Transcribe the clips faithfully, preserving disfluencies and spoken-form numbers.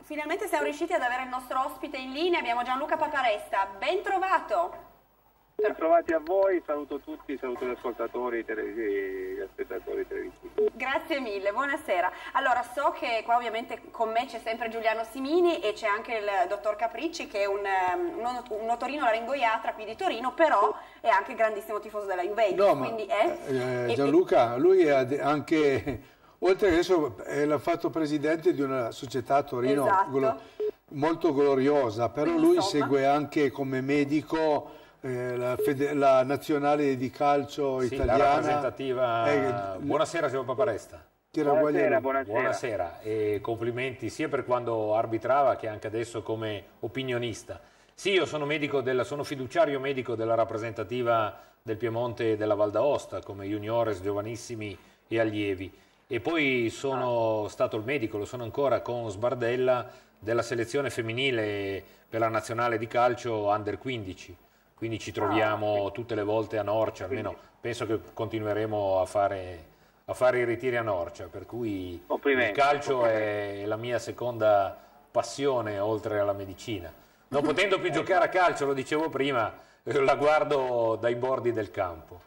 finalmente siamo riusciti ad avere il nostro ospite in linea, abbiamo Gianluca Paparesta, ben trovato! Ben trovati a voi, saluto tutti, saluto gli ascoltatori, gli spettatori televisivi. Grazie mille, buonasera. Allora, so che qua ovviamente con me c'è sempre Giuliano Simini e c'è anche il dottor Capricci, che è un, un, un otorino laringoiatra qui di Torino, però è anche grandissimo tifoso della Juventus. No, ma quindi è, eh, Gianluca, lui è anche, oltre che adesso è fatto presidente di una società a Torino, esatto, glo, molto gloriosa, però quindi, lui insomma, segue anche come medico Eh, la, fede, la nazionale di calcio sì, italiana. La rappresentativa. Eh, buonasera signor Paparesta. Buonasera, buonasera. Buonasera e complimenti sia per quando arbitrava che anche adesso come opinionista. Sì, io sono, medico della, sono fiduciario medico della rappresentativa del Piemonte e della Val d'Aosta come juniores, giovanissimi e allievi, e poi sono ah. stato il medico, lo sono ancora con Sbardella, della selezione femminile per la nazionale di calcio under quindici. Quindi ci troviamo ah, tutte le volte a Norcia, almeno penso che continueremo a fare, a fare i ritiri a Norcia, per cui il calcio è la mia seconda passione oltre alla medicina. Non potendo più giocare a calcio, lo dicevo prima, la guardo dai bordi del campo.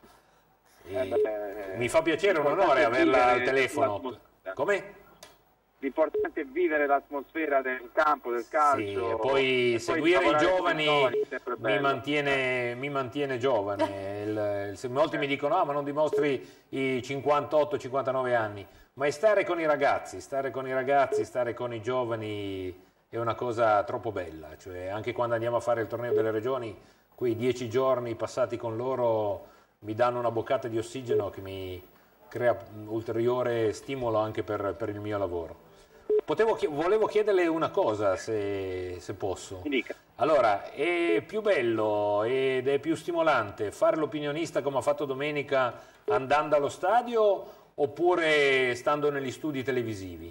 E mi fa piacere, un onore averla al telefono. Come? L'importante è vivere l'atmosfera del campo, del calcio. Sì, e poi e seguire poi i giovani mi mantiene, mi mantiene giovane. il, il, molti mi dicono: ah, ma non dimostri i cinquantotto cinquantanove anni. Ma è stare con i ragazzi, stare con i ragazzi, stare con i giovani è una cosa troppo bella. Cioè, anche quando andiamo a fare il torneo delle regioni, quei dieci giorni passati con loro mi danno una boccata di ossigeno che mi crea ulteriore stimolo anche per, per il mio lavoro. Potevo, volevo chiederle una cosa, se, se posso. Mi dica. Allora, è più bello ed è più stimolante fare l'opinionista come ha fatto domenica andando allo stadio oppure stando negli studi televisivi?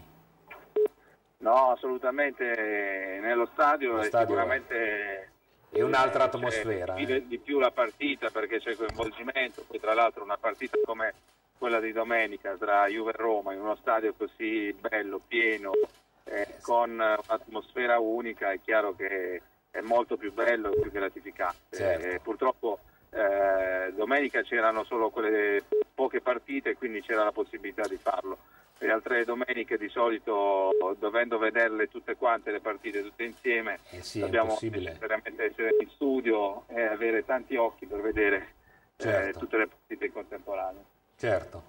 No, assolutamente nello stadio, Lo è stadio sicuramente è un'altra atmosfera. Vive eh. di più la partita perché c'è coinvolgimento, poi tra l'altro una partita come quella di domenica tra Juve e Roma in uno stadio così bello, pieno, eh, con un'atmosfera unica, è chiaro che è molto più bello e più gratificante. Certo. Eh, purtroppo eh, domenica c'erano solo quelle poche partite, quindi c'era la possibilità di farlo. Le altre domeniche di solito, dovendo vederle tutte quante le partite tutte insieme, eh sì, dobbiamo veramente essere in studio e avere tanti occhi per vedere certo. eh, tutte le partite in contemporanea. Certo.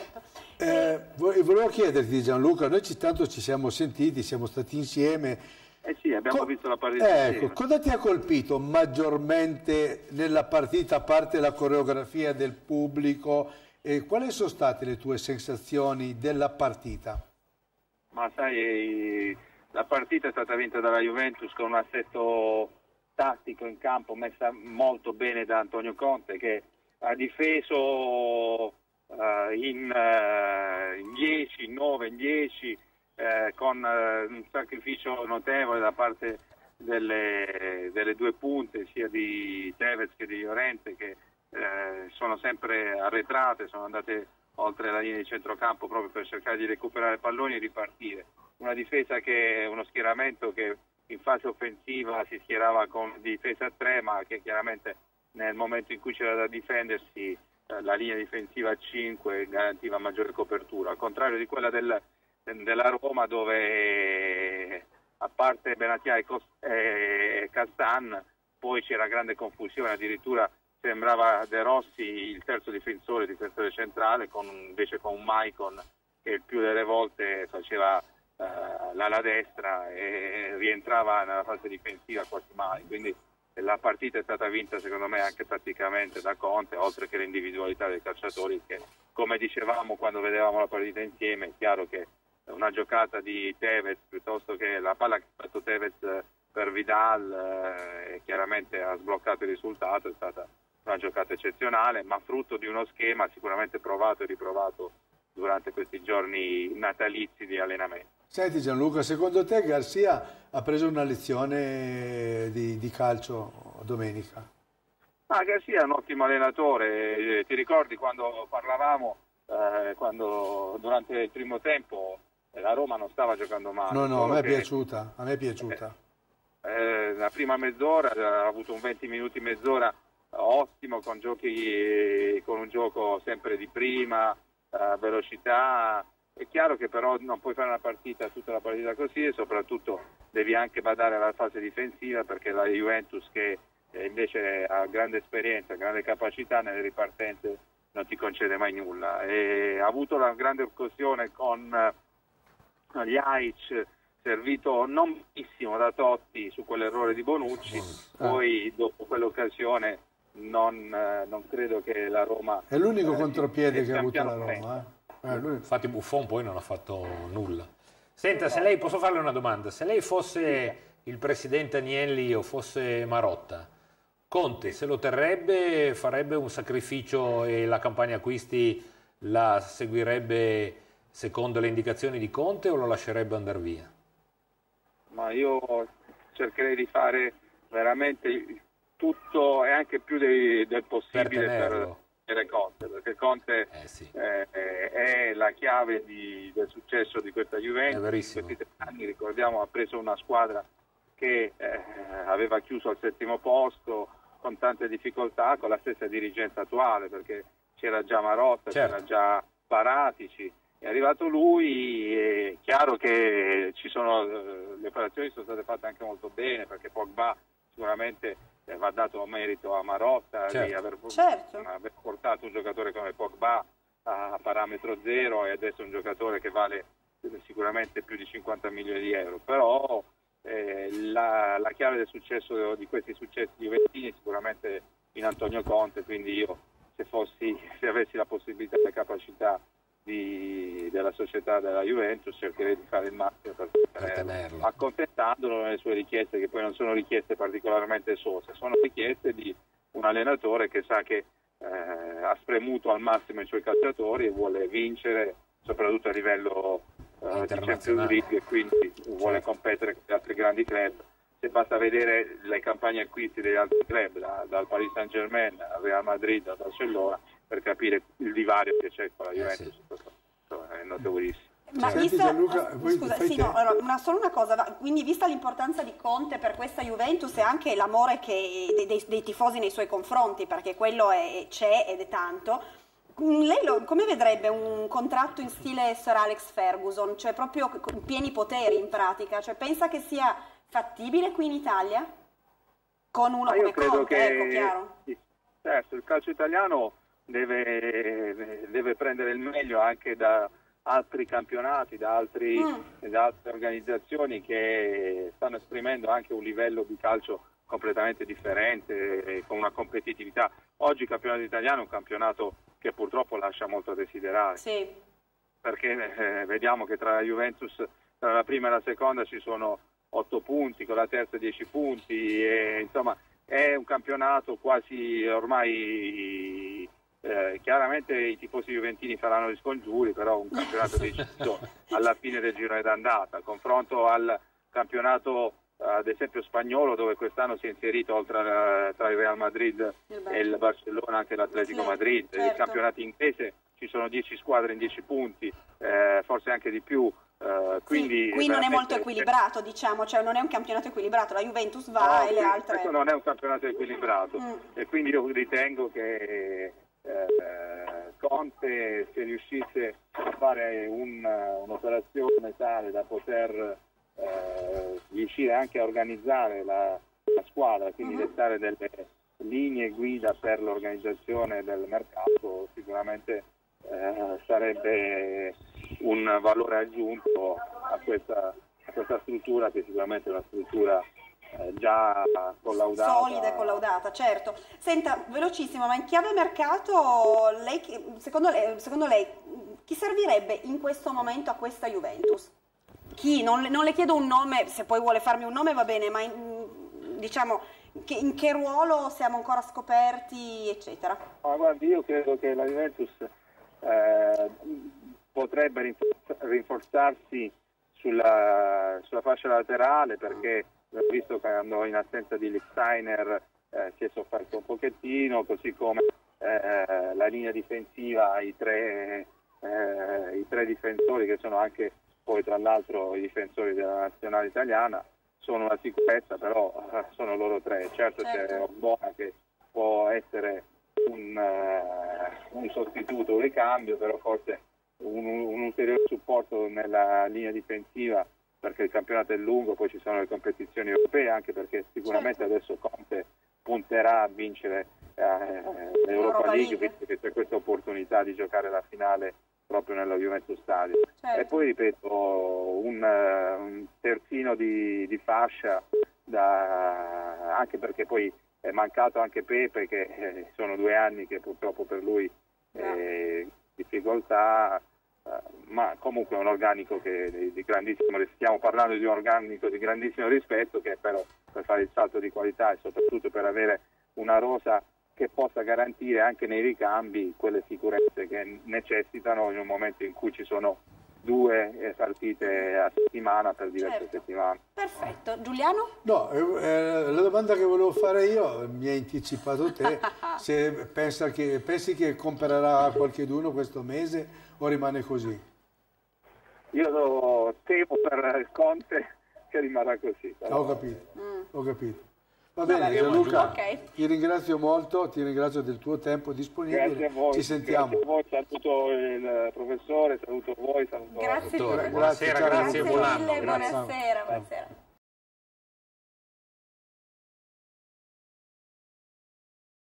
Eh, volevo chiederti, Gianluca, noi ci, tanto ci siamo sentiti, siamo stati insieme. Eh sì, abbiamo Co visto la partita ecco, insieme. Cosa ti ha colpito maggiormente nella partita, a parte la coreografia del pubblico, e quali sono state le tue sensazioni della partita? Ma sai, la partita è stata vinta dalla Juventus con un assetto tattico in campo messa molto bene da Antonio Conte, che ha difeso Uh, in uh, dieci, in nove, in dieci, uh, con uh, un sacrificio notevole da parte delle, delle due punte, sia di Tevez che di Llorente, che uh, sono sempre arretrate, sono andate oltre la linea di centrocampo proprio per cercare di recuperare palloni e ripartire. Una difesa che, uno schieramento che in fase offensiva si schierava con difesa a tre, ma che chiaramente nel momento in cui c'era da difendersi la linea difensiva a cinque garantiva maggiore copertura, al contrario di quella del, della Roma, dove a parte Benatia e, e Castan poi c'era grande confusione, addirittura sembrava De Rossi il terzo difensore, difensore centrale, con, invece con un Maicon che il più delle volte faceva uh, l'ala destra e rientrava nella fase difensiva quasi mai, quindi la partita è stata vinta secondo me anche tatticamente da Conte, oltre che l'individualità dei calciatori che, come dicevamo quando vedevamo la partita insieme, è chiaro che una giocata di Tevez piuttosto che la palla che ha fatto Tevez per Vidal eh, chiaramente ha sbloccato il risultato, è stata una giocata eccezionale, ma frutto di uno schema sicuramente provato e riprovato durante questi giorni natalizi di allenamento. Senti Gianluca, secondo te Garcia ha preso una lezione di, di calcio domenica? Ah, Garcia è un ottimo allenatore, ti ricordi quando parlavamo, eh, quando durante il primo tempo la Roma non stava giocando male. No, no, a solo me è che, piaciuta, a me è piaciuta. Eh, eh, la prima mezz'ora ha avuto un venti minuti, mezz'ora ottimo, con giochi, con un gioco sempre di prima, eh, velocità. È chiaro che però non puoi fare una partita, tutta la partita così, e soprattutto devi anche badare alla fase difensiva, perché la Juventus, che eh, invece ha grande esperienza, grande capacità nelle ripartenze, non ti concede mai nulla. E ha avuto una grande occasione con eh, Ljajic, servito non benissimo da Totti su quell'errore di Bonucci, poi dopo quell'occasione non, eh, non credo che la Roma... È l'unico eh, contropiede che ha avuto la piano Roma. Eh? Eh, lui... Infatti Buffon poi non ha fatto nulla. Senta, se lei, posso farle una domanda? Se lei fosse il presidente Agnelli o fosse Marotta, Conte se lo terrebbe, farebbe un sacrificio e la campagna acquisti la seguirebbe secondo le indicazioni di Conte, o lo lascerebbe andare via? Ma io cercherei di fare veramente tutto e anche più dei, del possibile per tenere Conte, perché Conte eh sì. eh, è la chiave di, del successo di questa Juventus. In questi tre anni, ricordiamo, ha preso una squadra che eh, aveva chiuso al settimo posto con tante difficoltà, con la stessa dirigenza attuale, perché c'era già Marotta, certo. c'era già Paratici. È arrivato lui, è chiaro che ci sono, le operazioni sono state fatte anche molto bene, perché Pogba sicuramente va dato merito a Marotta, certo. di aver, certo. aver portato un giocatore come Pogba a parametro zero, e adesso è un giocatore che vale sicuramente più di cinquanta milioni di euro. Però eh, la, la chiave del successo, di questi successi juventini, sicuramente in Antonio Conte, quindi io se fossi, se avessi la possibilità e la capacità Di, della società della Juventus, cercherei di fare il massimo per tenerlo, accontentandolo nelle sue richieste, che poi non sono richieste particolarmente sose, sono richieste di un allenatore che sa che eh, ha spremuto al massimo i suoi calciatori e vuole vincere, soprattutto a livello eh, di Champions League, e quindi vuole certo. competere con gli altri grandi club. Se basta vedere le campagne acquisti degli altri club, da, dal Paris Saint Germain al Real Madrid, al Barcellona, per capire il divario che c'è con la Juventus, eh sì. questo è notevolissimo. Ma Senti, vista, Gianluca, oh, scusa, sì, no, allora, una, solo una cosa, quindi vista l'importanza di Conte per questa Juventus e anche l'amore che, dei, dei, dei tifosi nei suoi confronti, perché quello è, c'è ed è tanto, lei lo, come vedrebbe un contratto in stile Sir Alex Ferguson, cioè proprio con pieni poteri in pratica, cioè pensa che sia fattibile qui in Italia? Con uno come Conte, che, ecco, chiaro. Certo, il calcio italiano Deve, deve prendere il meglio anche da altri campionati, da, altri, mm. da altre organizzazioni che stanno esprimendo anche un livello di calcio completamente differente, con una competitività. Oggi il campionato italiano è un campionato che purtroppo lascia molto a desiderare, sì. perché eh, vediamo che tra la Juventus, tra la prima e la seconda ci sono otto punti, con la terza dieci punti, e, insomma è un campionato quasi ormai... Eh, chiaramente i tifosi juventini faranno gli scongiuri, però un campionato deciso alla fine del girone d'andata, confronto al campionato ad esempio spagnolo, dove quest'anno si è inserito oltre a, tra il Real Madrid il e il Barcellona anche l'Atletico sì, Madrid. Certo. Il campionato inglese ci sono dieci squadre in dieci punti, eh, forse anche di più. Uh, quindi sì, qui non è molto equilibrato, diciamo, cioè non è un campionato equilibrato, la Juventus va no, e le altre... Questo non è un campionato equilibrato, mm. e quindi io ritengo che eh, Conte, se riuscisse a fare un, un'operazione tale da poter eh, riuscire anche a organizzare la, la squadra, quindi mm-hmm. dettare delle linee guida per l'organizzazione del mercato, sicuramente eh, sarebbe un valore aggiunto a questa, a questa struttura, che sicuramente è una struttura eh, già collaudata. Solida e collaudata, certo. Senta, velocissimo, ma in chiave mercato, lei, secondo lei, secondo lei chi servirebbe in questo momento a questa Juventus? Chi? Non, non le chiedo un nome, se poi vuole farmi un nome va bene, ma in, diciamo che, in che ruolo siamo ancora scoperti, eccetera? Ma guardi, io credo che la Juventus eh, potrebbe rinforzarsi sulla, sulla fascia laterale, perché ho visto che andò in assenza di Lichtsteiner, eh, si è sofferto un pochettino, così come eh, la linea difensiva, i tre, eh, i tre difensori che sono anche poi tra l'altro i difensori della nazionale italiana, sono una sicurezza, però sono loro tre. Certo, certo. C'è Ogbonna che può essere un, uh, un sostituto, un ricambio, però forse un, un ulteriore supporto nella linea difensiva, perché il campionato è lungo, poi ci sono le competizioni europee, anche perché sicuramente certo. adesso Conte punterà a vincere eh, l'Europa League, visto che c'è questa opportunità di giocare la finale proprio nello Juventus Stadium. Certo. E poi ripeto, un, un terzino di, di fascia, da, anche perché poi è mancato anche Pepe, che eh, sono due anni che purtroppo per lui è difficoltà, eh, ma comunque è un organico che di, di grandissimo, stiamo parlando di un organico di grandissimo rispetto, che però per fare il salto di qualità e soprattutto per avere una rosa che possa garantire anche nei ricambi quelle sicurezze che necessitano in un momento in cui ci sono due partite a settimana per diverse certo. settimane. Perfetto. Giuliano? No, eh, la domanda che volevo fare io, mi hai anticipato te, se pensa che, pensi che comprerà qualcheduno questo mese o rimane così? Io temo per Conte che rimarrà così. Però... Ho capito, mm. ho capito. Va bene, Gianluca, okay. ti ringrazio molto, ti ringrazio del tuo tempo disponibile. Grazie a voi. Ci sentiamo. Grazie a voi, saluto il professore, saluto voi, saluto grazie, il grazie, buonasera, grazie, grazie buon anno. Mille, buonasera, buonasera.